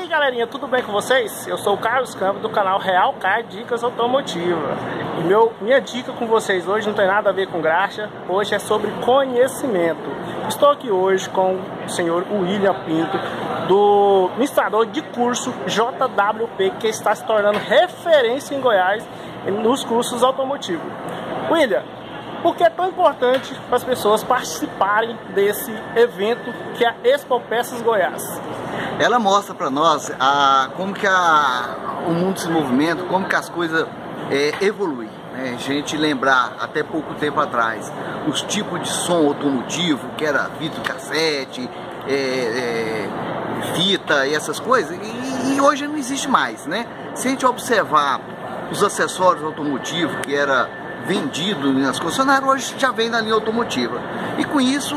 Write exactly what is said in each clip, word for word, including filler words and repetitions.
aí galerinha, tudo bem com vocês? Eu sou o Carlos Campos do canal Real Car Dicas Automotivas. E meu, minha dica com vocês hoje não tem nada a ver com graxa, hoje é sobre conhecimento. Estou aqui hoje com o senhor William Pinto, do ministrador de curso J W P, que está se tornando referência em Goiás nos cursos automotivos. William, por que é tão importante para as pessoas participarem desse evento que é a Expo Peças Goiás? Ela mostra para nós a, como que a, o mundo se movimenta, como que as coisas é, evoluem. Né? A gente lembrar, até pouco tempo atrás, os tipos de som automotivo, que era videocassete, é, é, fita e essas coisas, e, e hoje não existe mais. Né? Se a gente observar os acessórios automotivos, que era vendido nas concessionárias, hoje já vem na linha automotiva. E com isso,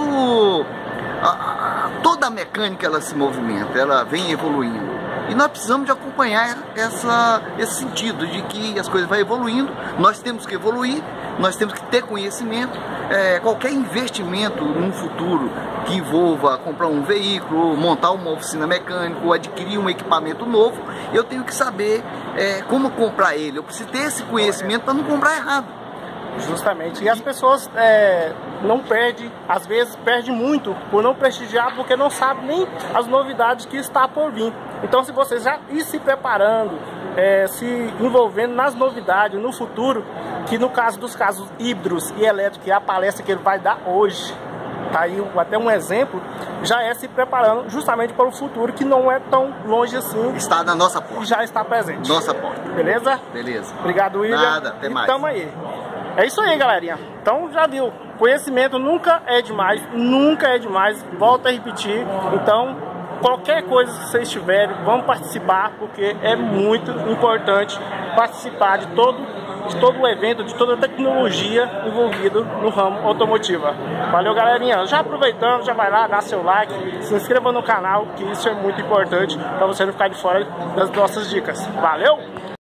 a, a, toda a mecânica ela se movimenta, ela vem evoluindo. E nós precisamos de acompanhar essa, esse sentido de que as coisas vão evoluindo, nós temos que evoluir, nós temos que ter conhecimento. É, qualquer investimento no futuro que envolva comprar um veículo, montar uma oficina mecânica ou adquirir um equipamento novo, eu tenho que saber é, como comprar ele. Eu preciso ter esse conhecimento para não comprar errado. Justamente, e as pessoas é, não perdem, às vezes perdem muito por não prestigiar, porque não sabem nem as novidades que está por vir. Então, se você já ir se preparando, é, se envolvendo nas novidades no futuro, que no caso dos casos híbridos e elétricos, que é a palestra que ele vai dar hoje, tá aí até um exemplo, já é se preparando justamente para o futuro, que não é tão longe assim. Está na nossa porta. E já está presente. Nossa porta. Beleza? Beleza. Obrigado, William. Nada, até mais. E tamo aí. É isso aí, galerinha. Então já viu, conhecimento nunca é demais, nunca é demais, volto a repetir. Então, qualquer coisa que vocês tiverem, vamos participar, porque é muito importante participar de todo, de todo o evento, de toda a tecnologia envolvida no ramo automotivo. Valeu, galerinha. Já aproveitando, já vai lá, dá seu like, se inscreva no canal, que isso é muito importante para você não ficar de fora das nossas dicas. Valeu!